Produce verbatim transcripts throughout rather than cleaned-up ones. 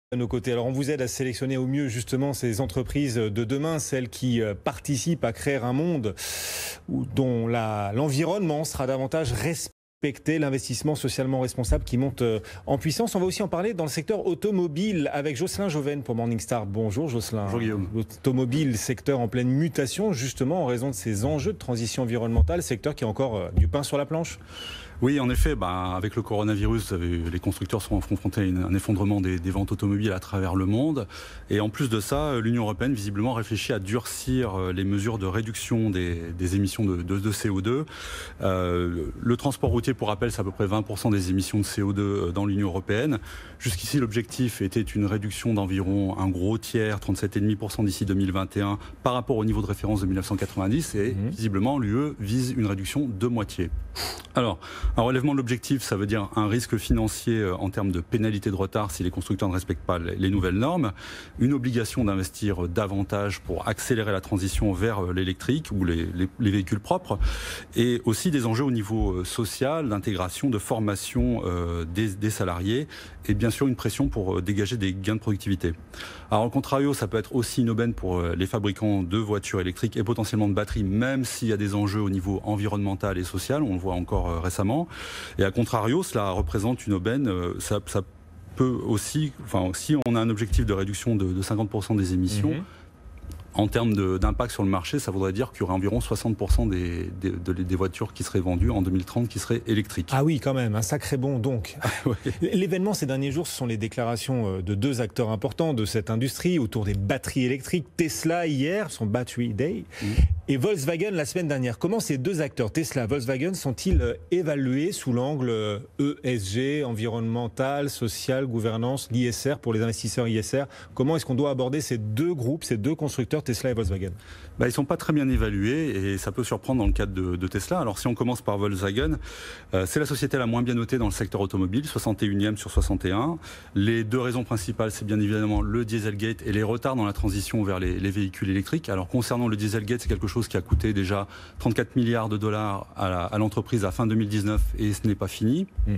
À nos côtés. Alors on vous aide à sélectionner au mieux justement ces entreprises de demain, celles qui participent à créer un monde où, dont la, l'environnement sera davantage respecté, l'investissement socialement responsable qui monte en puissance. On va aussi en parler dans le secteur automobile avec Jocelyn Joven pour Morningstar. Bonjour Jocelyn. Bonjour Guillaume. L'automobile, secteur en pleine mutation justement en raison de ces enjeux de transition environnementale, secteur qui a encore du pain sur la planche. Oui, en effet, bah, avec le coronavirus, les constructeurs sont confrontés à un effondrement des, des ventes automobiles à travers le monde. Et en plus de ça, l'Union européenne, visiblement, réfléchit à durcir les mesures de réduction des, des émissions de, de, de C O deux. Euh, le transport routier, pour rappel, c'est à peu près vingt pour cent des émissions de C O deux dans l'Union européenne. Jusqu'ici, l'objectif était une réduction d'environ un gros tiers, trente-sept virgule cinq pour cent d'ici deux mille vingt et un, par rapport au niveau de référence de mille neuf cent quatre-vingt-dix. Et mmh. visiblement, l'U E vise une réduction de moitié. Alors, un relèvement de l'objectif, ça veut dire un risque financier en termes de pénalité de retard si les constructeurs ne respectent pas les nouvelles normes, une obligation d'investir davantage pour accélérer la transition vers l'électrique ou les, les, les véhicules propres, et aussi des enjeux au niveau social, d'intégration, de formation euh, des, des salariés, et bien sûr une pression pour dégager des gains de productivité. Alors, au contrario, ça peut être aussi une aubaine pour les fabricants de voitures électriques et potentiellement de batteries, même s'il y a des enjeux au niveau environnemental et social, on le voit encore récemment. Et à contrario, cela représente une aubaine, ça, ça peut aussi, enfin, si on a un objectif de réduction de, de cinquante pour cent des émissions, mmh. en termes de, d'impact sur le marché, ça voudrait dire qu'il y aurait environ soixante pour cent des, des, des voitures qui seraient vendues en deux mille trente qui seraient électriques. Ah oui, quand même, un sacré bond donc. Ouais. L'événement ces derniers jours, ce sont les déclarations de deux acteurs importants de cette industrie autour des batteries électriques. Tesla hier, son Battery Day, mmh. et Volkswagen la semaine dernière. Comment ces deux acteurs, Tesla et Volkswagen, sont-ils évalués sous l'angle E S G, environnemental, social, gouvernance, l'I S R pour les investisseurs I S R? Comment est-ce qu'on doit aborder ces deux groupes, ces deux constructeurs, Tesla et Volkswagen? Bah, ils ne sont pas très bien évalués et ça peut surprendre dans le cadre de, de Tesla. Alors si on commence par Volkswagen, euh, c'est la société la moins bien notée dans le secteur automobile, soixante et unième sur soixante et un. Les deux raisons principales, c'est bien évidemment le Dieselgate et les retards dans la transition vers les, les véhicules électriques. Alors concernant le Dieselgate, c'est quelque chose qui a coûté déjà trente-quatre milliards de dollars à, la, à l'entreprise à fin deux mille dix-neuf et ce n'est pas fini. Mm.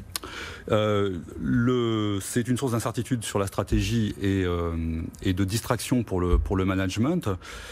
Euh, le, c'est une source d'incertitude sur la stratégie et, euh, et de distraction pour le, pour le management.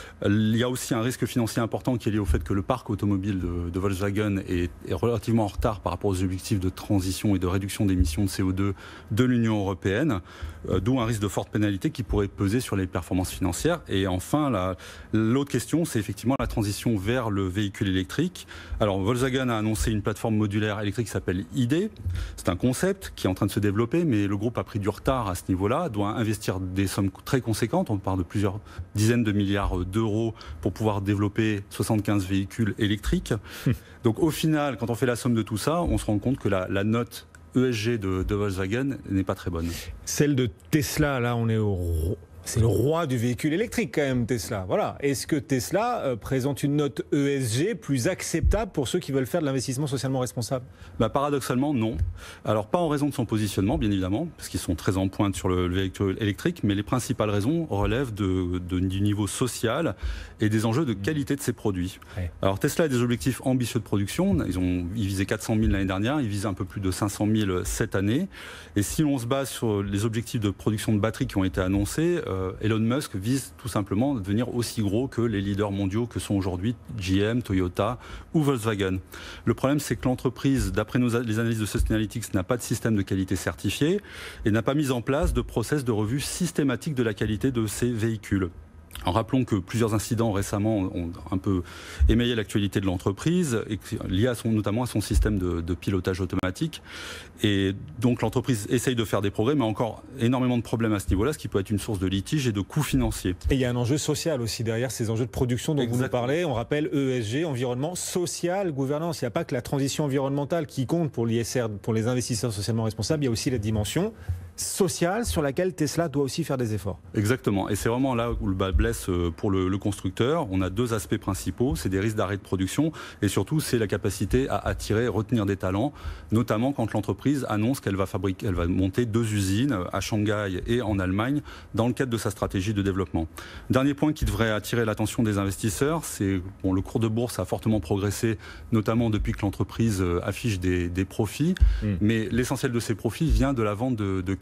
Il y a aussi un risque financier important qui est lié au fait que le parc automobile de, de Volkswagen est, est relativement en retard par rapport aux objectifs de transition et de réduction d'émissions de C O deux de l'Union européenne, euh, d'où un risque de forte pénalité qui pourrait peser sur les performances financières. Et enfin, la, l'autre question, c'est effectivement la transition vers le véhicule électrique. Alors, Volkswagen a annoncé une plateforme modulaire électrique qui s'appelle I D. C'est un concept qui est en train de se développer, mais le groupe a pris du retard à ce niveau-là, doit investir des sommes très conséquentes, on parle de plusieurs dizaines de milliards d'euros pour pouvoir développer soixante-quinze véhicules électriques. Donc au final, quand on fait la somme de tout ça, on se rend compte que la, la note E S G de, de Volkswagen n'est pas très bonne. Celle de Tesla, là on est au... C'est le roi du véhicule électrique quand même, Tesla. Voilà. Est-ce que Tesla euh, présente une note E S G plus acceptable pour ceux qui veulent faire de l'investissement socialement responsable? Bah, paradoxalement, non. Alors pas en raison de son positionnement, bien évidemment, parce qu'ils sont très en pointe sur le, le véhicule électrique, mais les principales raisons relèvent de, de, du niveau social et des enjeux de qualité de ses produits. Ouais. Alors Tesla a des objectifs ambitieux de production. Ils ont ils visaient quatre cent mille l'année dernière, ils visent un peu plus de cinq cent mille cette année. Et si on se base sur les objectifs de production de batteries qui ont été annoncés, euh, Elon Musk vise tout simplement à devenir aussi gros que les leaders mondiaux que sont aujourd'hui G M, Toyota ou Volkswagen. Le problème, c'est que l'entreprise, d'après nos, les analyses de Sustainalytics, n'a pas de système de qualité certifié et n'a pas mis en place de process de revue systématique de la qualité de ses véhicules. En rappelons que plusieurs incidents récemment ont un peu émaillé l'actualité de l'entreprise, liés à son, notamment à son système de, de pilotage automatique. Et donc l'entreprise essaye de faire des progrès, mais encore énormément de problèmes à ce niveau-là, ce qui peut être une source de litige et de coûts financiers. Et il y a un enjeu social aussi derrière ces enjeux de production dont Exactement. Vous nous parlez. On rappelle E S G, environnement, social, gouvernance. Il n'y a pas que la transition environnementale qui compte pour l'I S R, pour les investisseurs socialement responsables. Il y a aussi la dimension sociale sur laquelle Tesla doit aussi faire des efforts. Exactement. Et c'est vraiment là où le bas blesse pour le, le constructeur. On a deux aspects principaux. C'est des risques d'arrêt de production et surtout, c'est la capacité à attirer, retenir des talents, notamment quand l'entreprise annonce qu'elle va fabriquer, elle va monter deux usines à Shanghai et en Allemagne dans le cadre de sa stratégie de développement. Dernier point qui devrait attirer l'attention des investisseurs, c'est bon, le cours de bourse a fortement progressé, notamment depuis que l'entreprise affiche des, des profits, mmh. mais l'essentiel de ces profits vient de la vente de, de crédits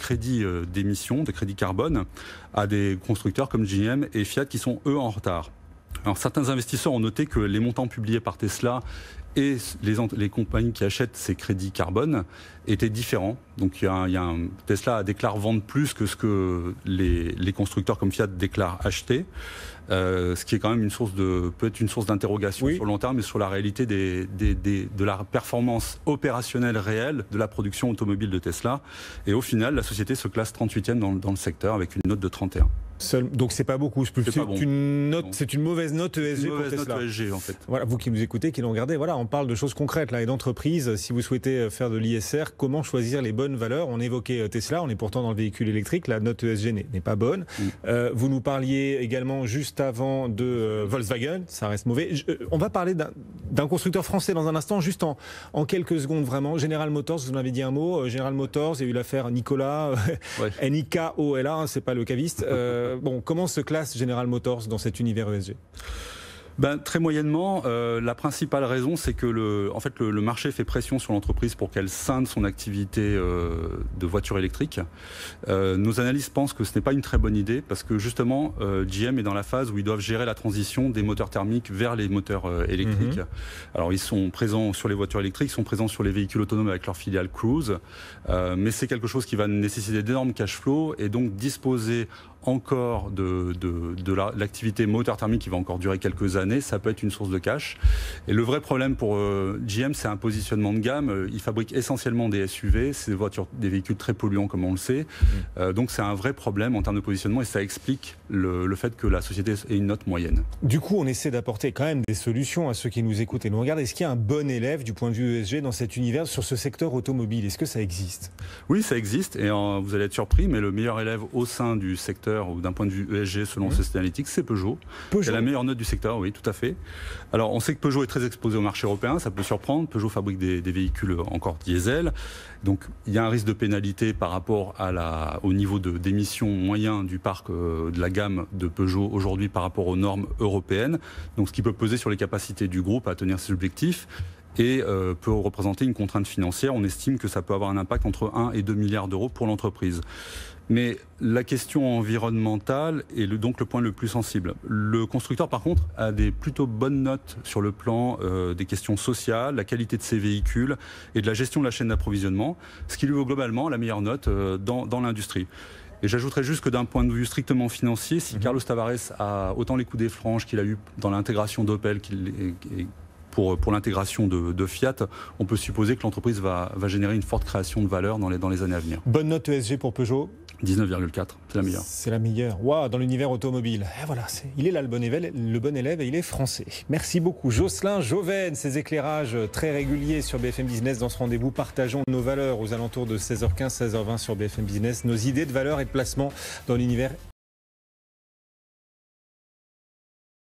crédits euh, d'émission, des crédits carbone, à des constructeurs comme G M et Fiat qui sont eux en retard. Alors certains investisseurs ont noté que les montants publiés par Tesla et les, les compagnies qui achètent ces crédits carbone étaient différents. Donc il y a, il y a un, Tesla déclare vendre plus que ce que les, les constructeurs comme Fiat déclarent acheter. Euh, ce qui est quand même une source de, peut être une source d'interrogation oui. sur le long terme, mais sur la réalité des, des, des, de la performance opérationnelle réelle de la production automobile de Tesla. Et au final, la société se classe trente-huitième dans, dans le secteur avec une note de trente et un. Seul, donc c'est pas beaucoup, c'est, plus, c'est, bon. une, note, c'est une mauvaise note E S G une mauvaise pour Tesla. Note E S G en fait. Voilà, vous qui nous écoutez, qui nous regardez, voilà, on parle de choses concrètes là et d'entreprises. Si vous souhaitez faire de l'I S R, comment choisir les bonnes valeurs? On évoquait Tesla, on est pourtant dans le véhicule électrique, la note E S G n'est, n'est pas bonne. Mm. Euh, vous nous parliez également juste avant de euh, Volkswagen, ça reste mauvais. Je, euh, on va parler d'un, d'un constructeur français dans un instant, juste en, en quelques secondes vraiment. General Motors, vous en avez dit un mot. Euh, General Motors, il y a eu l'affaire Nicolas, ouais. N I K O L A, hein, c'est pas le caviste. Euh, bon, comment se classe General Motors dans cet univers E S G? Ben, très moyennement. Euh, la principale raison, c'est que le, en fait, le, le marché fait pression sur l'entreprise pour qu'elle scinde son activité euh, de voitures électriques. Euh, nos analystes pensent que ce n'est pas une très bonne idée parce que justement, euh, G M est dans la phase où ils doivent gérer la transition des moteurs thermiques vers les moteurs euh, électriques. Mm-hmm. Alors, ils sont présents sur les voitures électriques, ils sont présents sur les véhicules autonomes avec leur filiale Cruise, euh, mais c'est quelque chose qui va nécessiter d'énormes cash flow et donc disposer encore de, de, de la, l'activité moteur thermique qui va encore durer quelques années, ça peut être une source de cash. Et le vrai problème pour euh, G M, c'est un positionnement de gamme. Ils fabriquent essentiellement des S U V, c'est des voitures, des véhicules très polluants comme on le sait. Mmh. Euh, donc c'est un vrai problème en termes de positionnement et ça explique le, le fait que la société ait une note moyenne. Du coup, on essaie d'apporter quand même des solutions à ceux qui nous écoutent et nous regardent. Est-ce qu'il y a un bon élève du point de vue E S G dans cet univers, sur ce secteur automobile? Est-ce que ça existe? Oui, ça existe et euh, vous allez être surpris, mais le meilleur élève au sein du secteur ou d'un point de vue E S G selon mmh. Sustainalytics, c'est Peugeot. Peugeot. C'est la meilleure note du secteur, oui, tout à fait. Alors, on sait que Peugeot est très exposé au marché européen, ça peut surprendre. Peugeot fabrique des, des véhicules encore diesel. Donc, il y a un risque de pénalité par rapport à la, au niveau de, d'émissions moyen du parc euh, de la gamme de Peugeot aujourd'hui par rapport aux normes européennes. Donc, ce qui peut peser sur les capacités du groupe à tenir ses objectifs. Et euh, peut représenter une contrainte financière. On estime que ça peut avoir un impact entre un et deux milliards d'euros pour l'entreprise. Mais la question environnementale est le, donc le point le plus sensible. Le constructeur, par contre, a des plutôt bonnes notes sur le plan euh, des questions sociales, la qualité de ses véhicules et de la gestion de la chaîne d'approvisionnement, ce qui lui vaut globalement la meilleure note euh, dans, dans l'industrie. Et j'ajouterais juste que d'un point de vue strictement financier, si mmh. Carlos Tavares a autant les coups des franges qu'il a eu dans l'intégration d'Opel, qu'il est, Pour, pour l'intégration de, de Fiat, on peut supposer que l'entreprise va, va générer une forte création de valeur dans les, dans les années à venir. Bonne note E S G pour Peugeot. dix-neuf virgule quatre, c'est la meilleure. C'est la meilleure. Waouh, dans l'univers automobile. Et voilà, c'est, il est là le bon élève, le bon élève et il est français. Merci beaucoup Jocelyn Joven, ces éclairages très réguliers sur B F M Business dans ce rendez-vous. Partageons nos valeurs aux alentours de seize heures quinze, seize heures vingt sur B F M Business, nos idées de valeur et de placement dans l'univers